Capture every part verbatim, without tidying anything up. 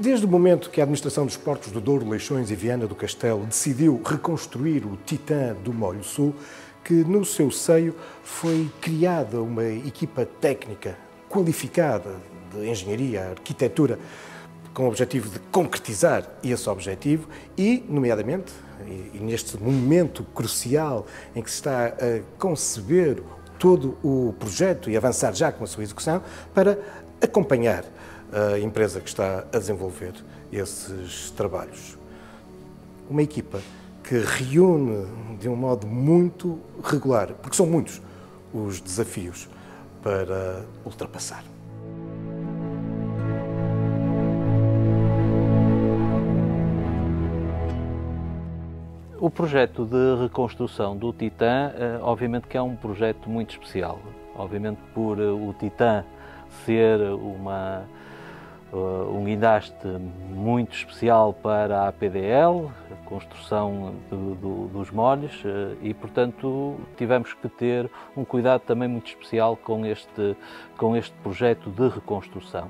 Desde o momento que a Administração dos Portos do Douro, Leixões e Viana do Castelo decidiu reconstruir o Titã do Molho Sul, que no seu seio foi criada uma equipa técnica qualificada de engenharia, arquitetura, com o objetivo de concretizar esse objetivo e, nomeadamente, e neste momento crucial em que se está a conceber todo o projeto e avançar já com a sua execução, para acompanhar a empresa que está a desenvolver esses trabalhos. Uma equipa que reúne de um modo muito regular, porque são muitos os desafios para ultrapassar. O projeto de reconstrução do Titã, obviamente que é um projeto muito especial. Obviamente por o Titã ser uma, um guindaste muito especial para a A P D L, a construção do, do, dos molhos, e portanto tivemos que ter um cuidado também muito especial com este, com este projeto de reconstrução.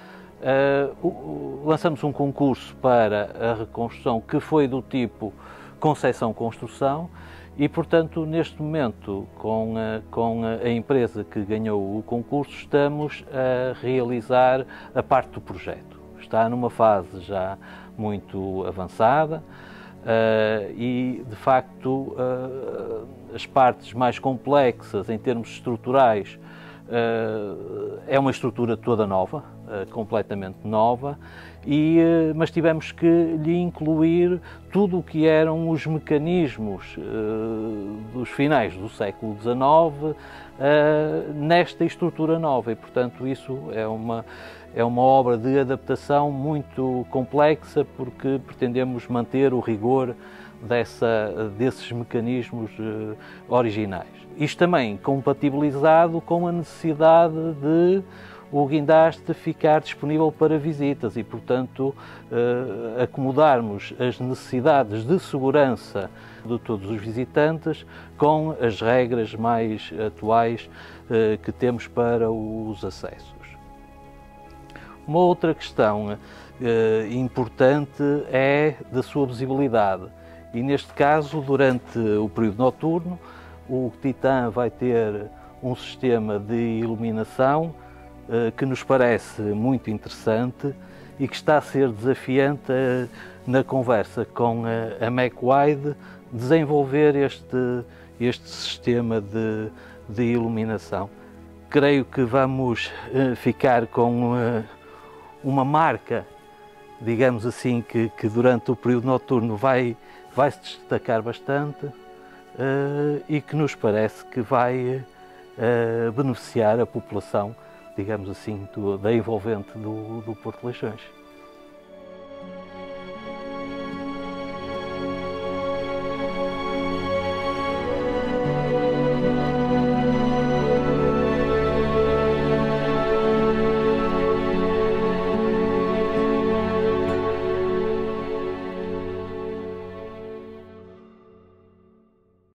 Uh, lançamos um concurso para a reconstrução que foi do tipo concessão-construção e, portanto, neste momento, com a, com a empresa que ganhou o concurso, estamos a realizar a parte do projeto. Está numa fase já muito avançada uh, e, de facto, uh, as partes mais complexas em termos estruturais uh, é uma estrutura toda nova, uh, completamente nova, e, uh, mas tivemos que lhe incluir tudo o que eram os mecanismos uh, dos finais do século dezenove uh, nesta estrutura nova e, portanto, isso é uma, é uma obra de adaptação muito complexa porque pretendemos manter o rigor dessa, desses mecanismos uh, originais. Isto também compatibilizado com a necessidade de o guindaste ficar disponível para visitas e, portanto, eh, acomodarmos as necessidades de segurança de todos os visitantes com as regras mais atuais eh, que temos para os acessos. Uma outra questão eh, importante é da sua visibilidade e, neste caso, durante o período noturno, o Titã vai ter um sistema de iluminação que nos parece muito interessante e que está a ser desafiante na conversa com a McWide desenvolver este, este sistema de, de iluminação. Creio que vamos ficar com uma marca, digamos assim, que, que durante o período noturno vai, vai se destacar bastante e que nos parece que vai beneficiar a população, digamos assim, do, da envolvente do, do Porto de Leixões.